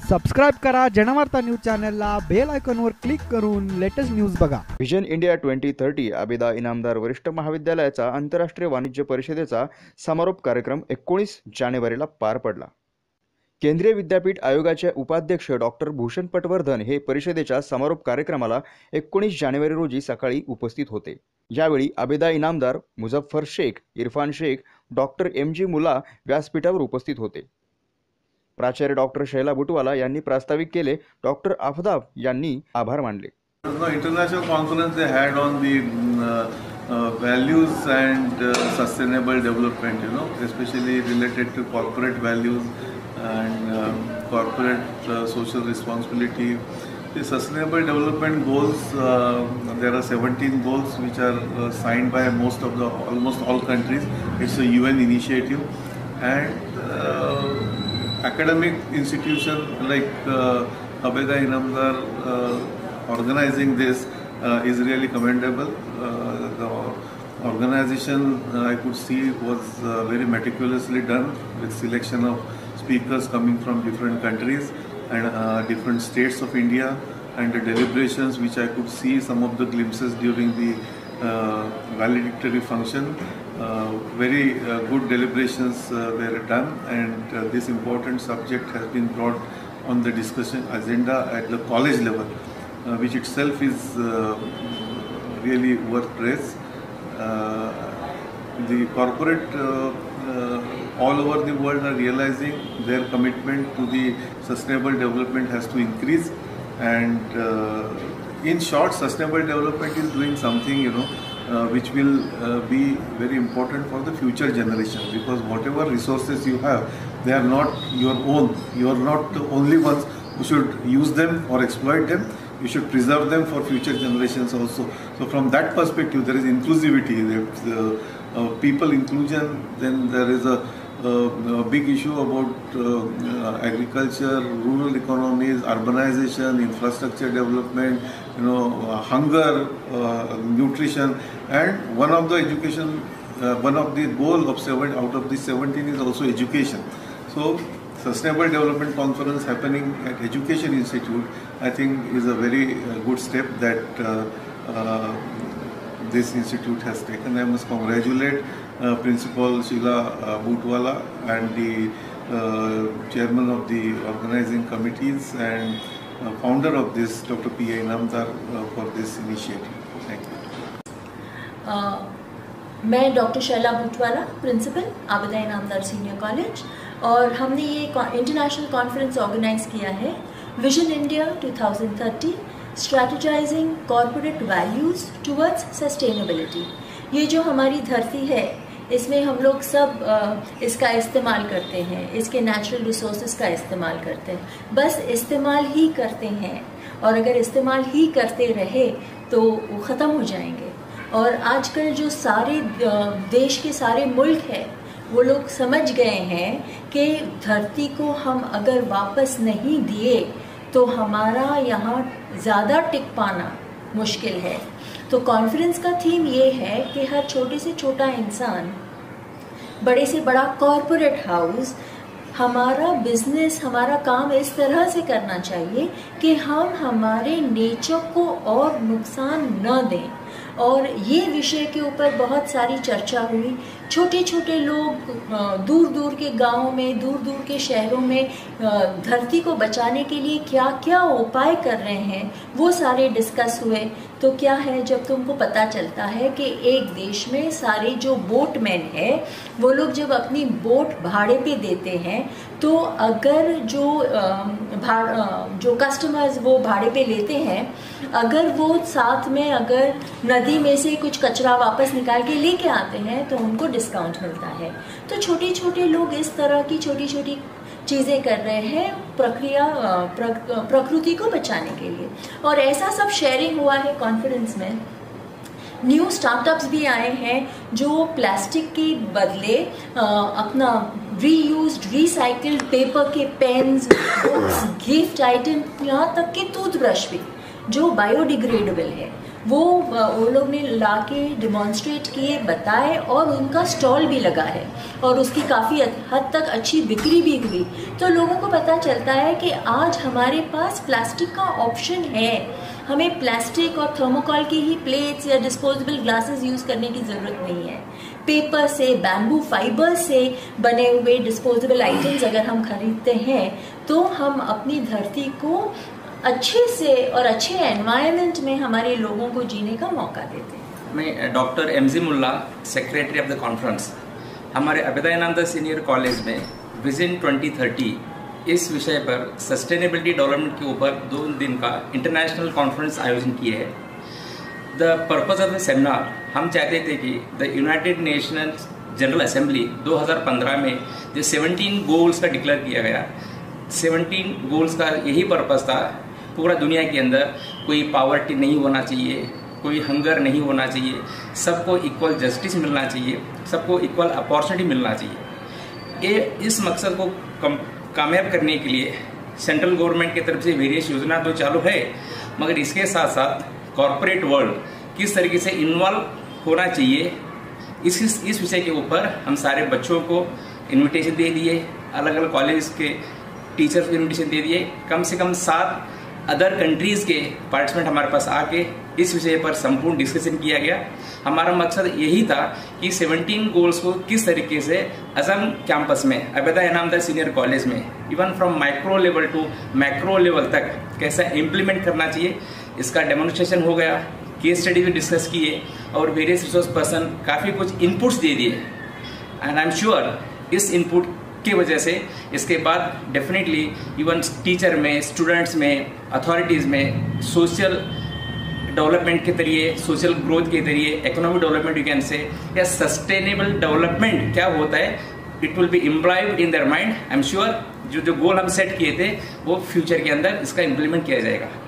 Subscribe करा Janvarta news चॅनलला, bell आयकॉनवर क्लिक करून लेटेस्ट न्यूज बघा। व्हिजन इंडिया 2030 आबेदा इनामदार वरिष्ठ महाविद्यालयाचा आंतरराष्ट्रीय वाणिज्य परिषदेचा समारोप कार्यक्रम 19 जानेवारीला पार पडला। केंद्रीय विद्यापीठ आयोगाचे उपाध्यक्ष डॉक्टर भूषण पटवर्धन हे परिषदेच्या समारोप कार्यक्रमाला 19 जानेवारी रोजी सकाळी उपस्थित होते। यावेळी आबेदा इनामदार मुझफ्फर शेख, इरफान शेख, डॉक्टर MG मुला व्यासपीठावर उपस्थित होते। प्राचार्य डॉक्टर शैला बुटवाला यांनी प्रास्ताविक केले। डॉक्टर आफताब यांनी आभार मानले। International conference they had on the values and sustainable development, especially related to corporate values and corporate social responsibility. The sustainable development goals, there are 17 goals which are signed by almost all countries. It's a UN initiative, and academic institution like Abeda Inamdar organizing this is really commendable. The organization I could see was very meticulously done with selection of speakers coming from different countries and different states of India, and the deliberations which I could see some of the glimpses during the valedictory function. Very good deliberations were done, and this important subject has been brought on the discussion agenda at the college level, which itself is really worth praise. The corporate all over the world are realizing their commitment to the sustainable development has to increase, and in short, sustainable development is doing something which will be very important for the future generation, because whatever resources you have, they are not your own. You are not the only ones who should use them or exploit them. You should preserve them for future generations also. So from that perspective, there is inclusivity, there people inclusion. Then there is a big issue about agriculture, rural economies, urbanization, infrastructure development, hunger, nutrition, and one of the goal of 7 out of the 17 is also education. So Sustainable Development Conference happening at Education Institute, I think, is a very good step that this institute has taken. I must congratulate Principal Sheila Butwala and the chairman of the organizing committees and founder of this, Dr. P.A. Inamdar, for this initiative. Thank you. मैं doctor Shaila Butwala, principal Abeda Inamdar senior college, और हमने ये international conference organise किया है vision India 2030 strategising corporate values towards sustainability. ये जो हमारी धरती है, इसमें हम लोग सब इसका इस्तेमाल करते हैं, इसके नेचुरल रिसोर्सेज का इस्तेमाल करते हैं, बस इस्तेमाल ही करते हैं, और अगर इस्तेमाल ही करते रहे तो वो ख़त्म हो जाएंगे। और आजकल जो सारे देश के सारे मुल्क हैं, वो लोग समझ गए हैं कि धरती को हम अगर वापस नहीं दिए तो हमारा यहाँ ज़्यादा टिक पाना मुश्किल है। तो कॉन्फ्रेंस का थीम ये है कि हर छोटे से छोटा इंसान, बड़े से बड़ा कॉरपोरेट हाउस, हमारा बिजनेस, हमारा काम इस तरह से करना चाहिए कि हम हमारे नेचर को और नुकसान न दें। और ये विषय के ऊपर बहुत सारी चर्चा हुई। छोटे छोटे लोग दूर दूर के गांवों में, दूर दूर के शहरों में धरती को बचाने के लिए क्या क्या उपाय कर रहे हैं, वो सारे डिस्कस हुए। तो क्या है, जब तुमको पता चलता है कि एक देश में सारे जो बोटमैन है, वो लोग जब अपनी बोट भाड़े पे देते हैं, तो अगर जो कस्टमर्स वो भाड़े पे लेते हैं, अगर वो साथ में अगर नदी में से कुछ कचरा वापस निकाल के लेके आते हैं तो उनको डिस्काउंट मिलता है। तो छोटे छोटे लोग इस तरह की छोटी छोटी चीज़ें कर रहे हैं प्रकृति को बचाने के लिए, और ऐसा सब शेयरिंग हुआ है कॉन्फ्रेंस में। न्यू स्टार्टअप्स भी आए हैं जो प्लास्टिक के बदले अपना रीयूज्ड रिसाइकल्ड पेपर के पेन्स, बुक्स, गिफ्ट आइटम, यहाँ तक कि टूथब्रश भी जो बायोडिग्रेडेबल है, वो लोग ने ला के डिमॉन्स्ट्रेट किए, बताए और उनका स्टॉल भी लगा है और उसकी काफ़ी हद तक अच्छी बिक्री भी हुई। तो लोगों को पता चलता है कि आज हमारे पास प्लास्टिक का ऑप्शन है, हमें प्लास्टिक और थर्मोकॉल की ही प्लेट्स या डिस्पोजेबल ग्लासेस यूज़ करने की ज़रूरत नहीं है। पेपर से, बैम्बू फाइबर से बने हुए डिस्पोजेबल आइटम्स अगर हम खरीदते हैं तो हम अपनी धरती को अच्छे से और अच्छे एनवायरनमेंट में हमारे लोगों को जीने का मौका देते हैं। मैं doctor MG Mulla, secretary of the conference, हमारे अभेदानंद सीनियर कॉलेज में विजन 2030 इस विषय पर सस्टेनेबिलिटी डेवलपमेंट के ऊपर 2 दिन का इंटरनेशनल कॉन्फ्रेंस आयोजन किए है। The purpose of the seminar, हम चाहते थे कि the United Nations General Assembly 2015 में जो 17 गोल्स का डिक्लेयर किया गया, 17 गोल्स का यही पर्पज था, पूरा दुनिया के अंदर कोई पॉवर्टी नहीं होना चाहिए, कोई हंगर नहीं होना चाहिए, सबको इक्वल जस्टिस मिलना चाहिए, सबको इक्वल अपॉर्चुनिटी मिलना चाहिए। ये इस मकसद को कामयाब करने के लिए सेंट्रल गवर्नमेंट की तरफ से वेरियस योजना तो चालू है, मगर इसके साथ साथ कॉर्पोरेट वर्ल्ड किस तरीके से इन्वॉल्व होना चाहिए, इस विषय के ऊपर हम सारे बच्चों को इनविटेशन दे दिए, अलग अलग कॉलेज के टीचर्स को इनविटेशन दे दिए। कम से कम 7 अदर कंट्रीज़ के पार्टिसिपेंट हमारे पास आके इस विषय पर संपूर्ण डिस्कशन किया गया। हमारा मकसद यही था कि 17 गोल्स को किस तरीके से असम कैंपस में, अबेदा इनामदार सीनियर कॉलेज में, even from micro level to macro level तक कैसा इम्प्लीमेंट करना चाहिए, इसका डेमोन्स्ट्रेशन हो गया, केस स्टडी भी डिस्कस किए और वेरियस रिसोर्स पर्सन काफ़ी कुछ इनपुट्स दे दिए। एंड आई एम श्योर इस इनपुट की वजह से इसके बाद डेफिनेटली इवन टीचर में, स्टूडेंट्स में, अथॉरिटीज़ में सोशल डेवलपमेंट के जरिए, सोशल ग्रोथ के जरिए, economic development you can say, या सस्टेनेबल डेवलपमेंट क्या होता है, it will be imbibed in their mind. I am sure जो गोल हम सेट किए थे वो फ्यूचर के अंदर इसका इम्प्लीमेंट किया जाएगा।